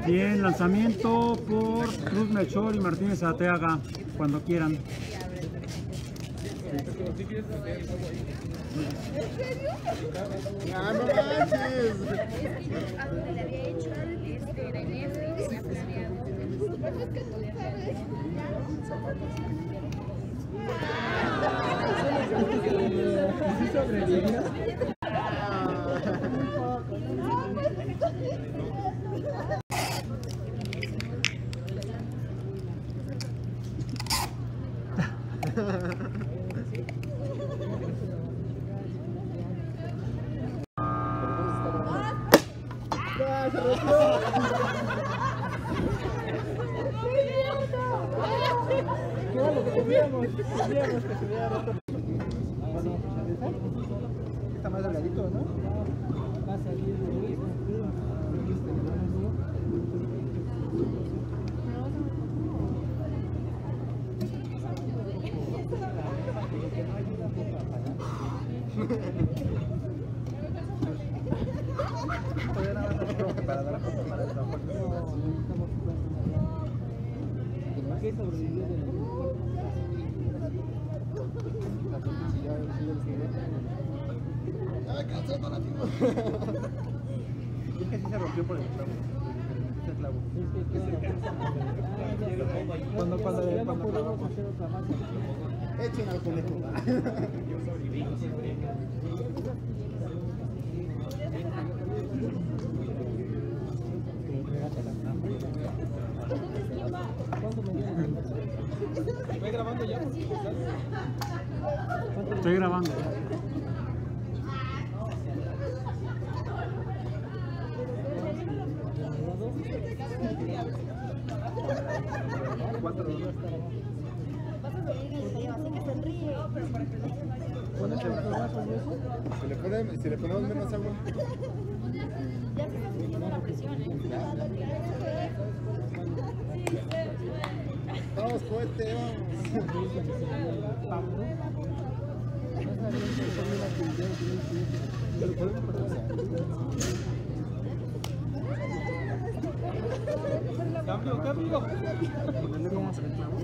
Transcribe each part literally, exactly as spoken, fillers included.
Bien, lanzamiento por Cruz Melchor y Martínez Arteaga, cuando quieran. ¿En serio? ¡Ya no manches! A donde le había hecho este, era en este y venía planeado. Pero es que tú sabes. ¿Sí sobrevivió? Está más delgadito, ¿no? Va a salir para dar para el trabajo. ¿Qué sobrevivió de la ¡ay, cansé, donativo! Es que sí se rompió por el clavo. El clavo. Cuando, cuando, cuando podemos hacer otra más. Echen al conejo. ¿Estoy grabando ya? Estoy grabando. Cuatro. Si le ponemos, si le ponemos menos agua. Ya se está subiendo la presión, ¿eh? Vamos, cohete, vamos. Cambio, cambio. Vamos a ver, clavo.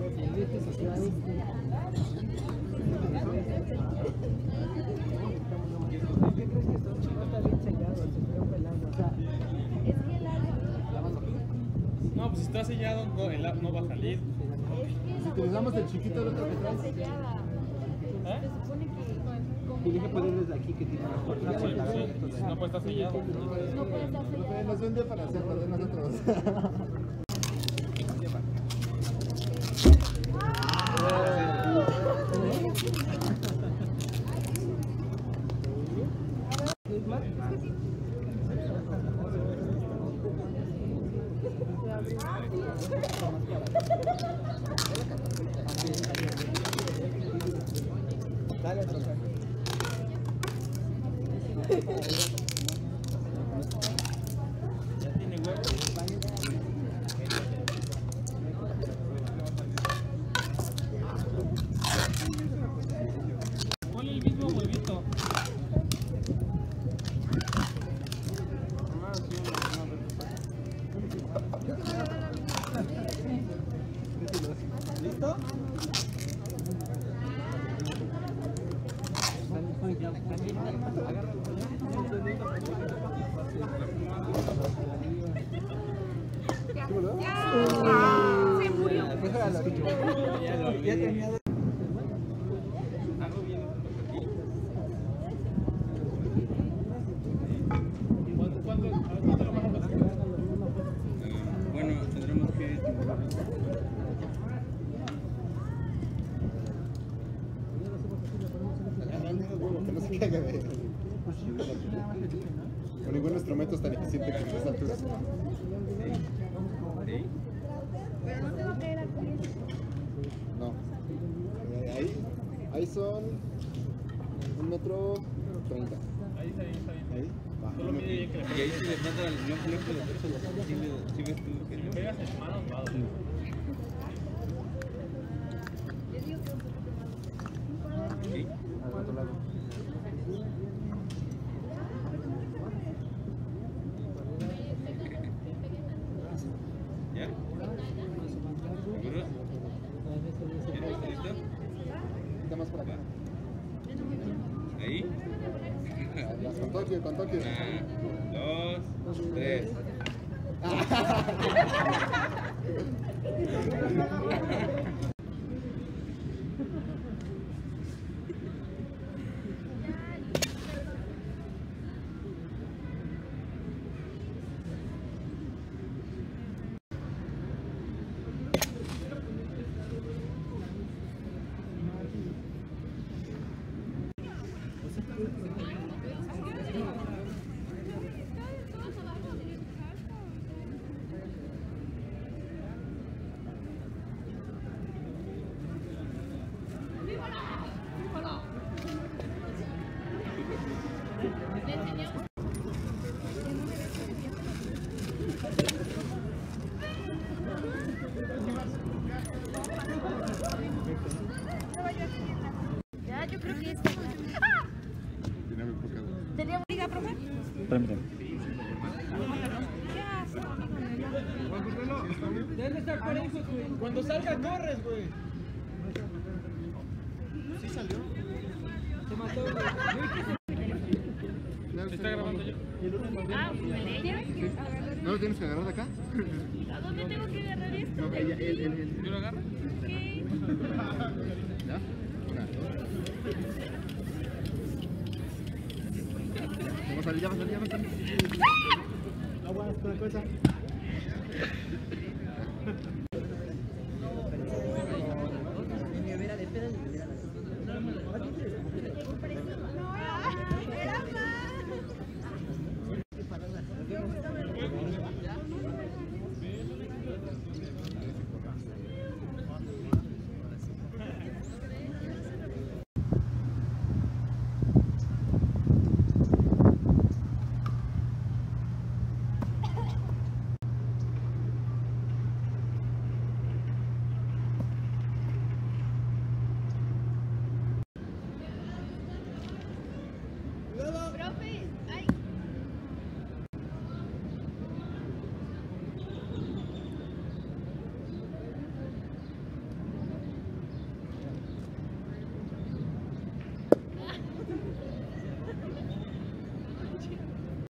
No, pues si está sellado, no, el app no va a salir. Si utilizamos el chiquito de otro que traes. ¿Eh? Se supone que Y dije poner desde aquí que tiene la fuerza. Sí, sí, sí, no puede estar sellado. no puede estar sellado. Nos vende para hacerlo de nosotros. Dale otro. Ya tiene huevo. Ponle el mismo huevito. ¿Listo? Se murió. Ya lo vi. Ya tenía. Algo bien. ¿Cuándo, cuándo lo vas a pasar? Bueno, tendremos que... Que no se caiga de... Con ningún instrumento es tan eficiente que en estas alturas. Pero no te va a caer al pie. No. Eh, ahí, ahí son un metro treinta. Ahí está, ahí está. Ahí. Va. Solo mide bien que le Y ahí si le falta el guión flejo de peso, si ves tú que Si le pegas en manos, va a doler. Yo digo que un poquito más. sí. Al otro lado. Ahí. Con Tokio, con Tokio. Una, dos, tres. Ya, yo creo que esta. ¡Ah! ¿Tenía liga, profe? Permíteme. Deben de estar parejos, güey. Cuando salga, corres, güey. ¿Sí salió? Se mató, güey. ¿Se está grabando ya? Ah, ¿Melella? ¿No lo tienes que agarrar de acá? ¿A dónde tengo que agarrar esto? No, ella, él, él, él. ¿Yo lo agarro? ¿Qué? ¿Ya? Una. Vamos a salir, ya va a salir, ya va a salir. Agua, con la cabeza.